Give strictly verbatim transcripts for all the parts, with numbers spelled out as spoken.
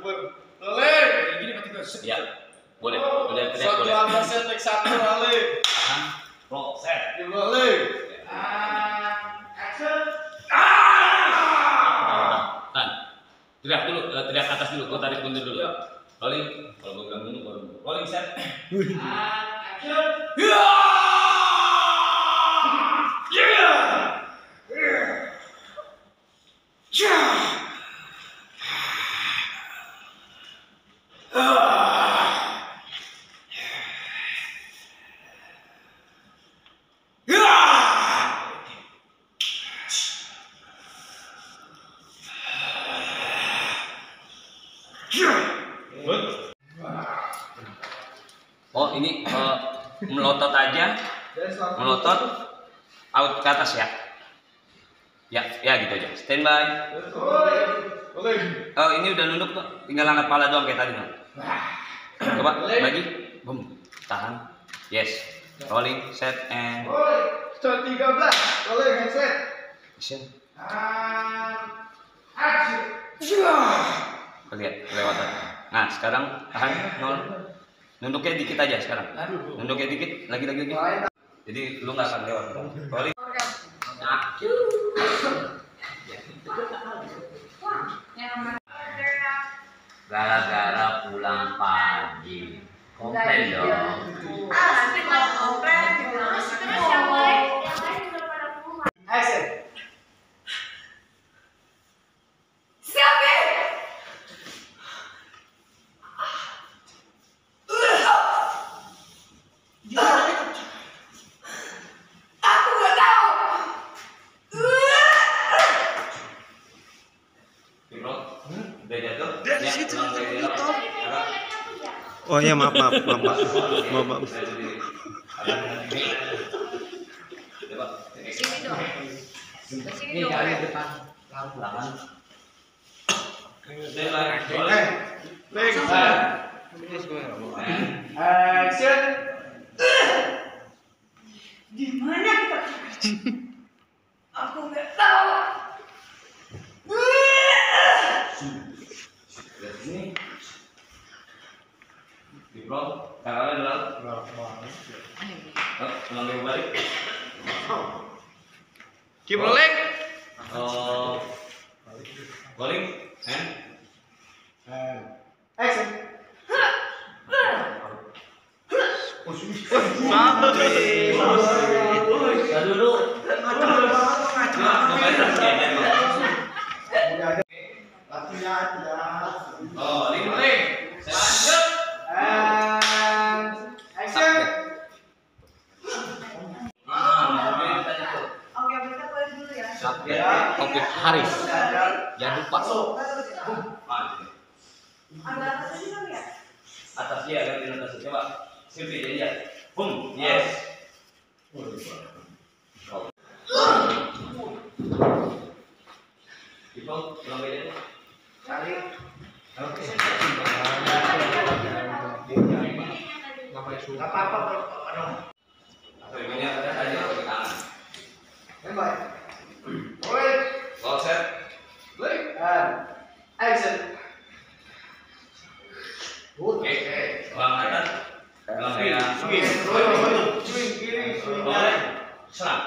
Rolling. Gini berarti guys. Ya. Boleh. Boleh teriak boleh. Satu set take satu rolling. Roll set. Rolling. Action. Ah! Tan. Teriak dulu, teriak atas dulu. Gua tarik mundur dulu. Rolling. Kalau gua bilang dulu baru. Rolling set. Action. Oh ini uh, melotot aja, melotot out ke atas ya, ya ya gitu aja. Standby. Oh ini udah nunduk tuh, tinggal angkat kepala doang kayak tadi nih. Coba lagi, boom, tahan, yes, rolling, set and. Start tiga belas, rolling headset. Action. Action. Lihat kelewatan. Nah sekarang tahan nol. Nunduknya dikit aja sekarang. Nunduknya dikit, lagi lagi lagi. Jadi lu nggak akan lewat. Rolling. Gara-gara pulang pagi. Komplain dong. Action. Oh ya maaf maaf maaf maaf maaf. maaf. Sini dong. Sini dong. Ini depan belakang. Action. Gimana kita? Aku nggak tahu. Ini di blok, tangannya dalam. Ulang lagi balik. Keep rolling. Oh, rolling and Action. dulu. Oh, link link. Lanjut. And action. Oke, kita boleh dulu ya. Oke, Haris. Jangan lupa. Agak atas sini kan ya? Atas ya, ganti atas. Coba. Silvi jadi ya. Boom. Yes. People, ulang beda. Cari. Gak apa-apa bro. Atau ini ada aja pakai tangan. Standby. Rolling. Roll set. Play. And action. Oke. Ulang atas. Ulang beda. Swing. Rolling. Swing kiri, swing kanan. Serang.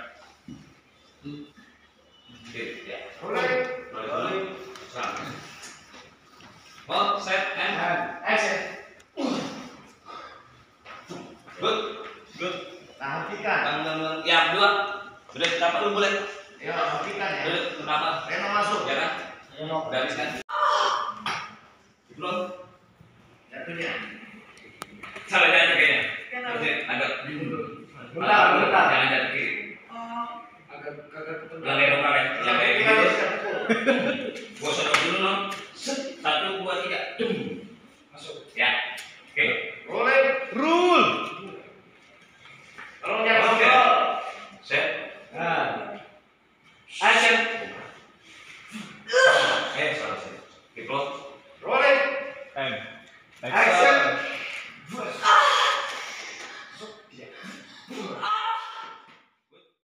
Oke, ya. Rolling. Rolling. Serang. Roll set and And action. good. Good. Nah, hentikan. Tangan ya berdua. Udah dapat lu boleh. Ya, hentikan ya. Udah kenapa? Reno masuk. Ya kan? Reno. Udah habis kan? Belum. Jatuhnya. Salah aja kayaknya. Kenapa? Oke, agak Bentar, bentar. Jangan jatuh kiri. Oh, Agak kagak ketemu. Ulang kayak dongkrak ya. Ulang kayak Kita harus gitu. ketemu. Gua sodok dulu no. Satu, dua, tiga. Dum. Masuk. Ya. Oke. Rolling. Rule. Tolong jangan Oke. masuk. Set. Nah. Action.